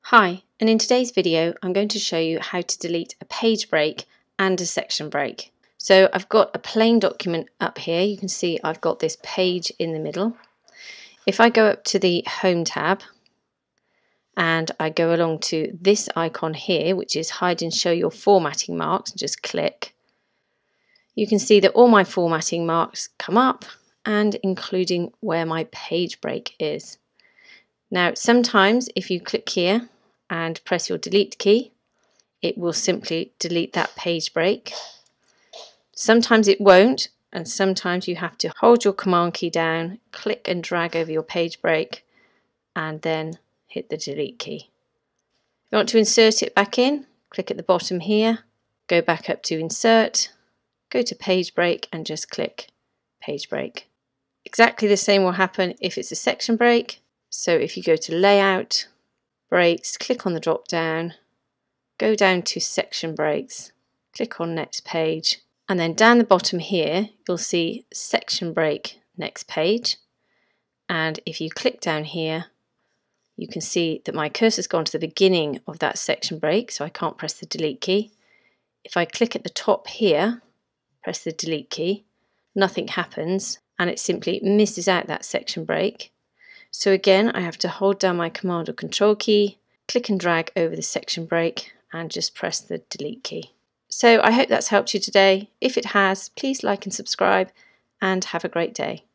Hi, and in today's video I'm going to show you how to delete a page break and a section break. So I've got a plain document up here. You can see I've got this page in the middle. If I go up to the Home tab and I go along to this icon here, which is hide and show your formatting marks, and just click, you can see that all my formatting marks come up, and including where my page break is. Now sometimes if you click here and press your delete key, it will simply delete that page break. Sometimes it won't, and sometimes you have to hold your command key down, click and drag over your page break, and then hit the delete key. If you want to insert it back in, click at the bottom here, go back up to insert, go to page break and just click page break. Exactly the same will happen if it's a section break. So if you go to layout, breaks, click on the drop down, go down to section breaks, click on next page, and then down the bottom here you'll see section break next page, and if you click down here you can see that my cursor's gone to the beginning of that section break, so I can't press the delete key. If I click at the top here, press the delete key, nothing happens and it simply misses out that section break. So again I have to hold down my command or control key, click and drag over the section break and just press the delete key. So I hope that's helped you today. If it has, please like and subscribe and have a great day.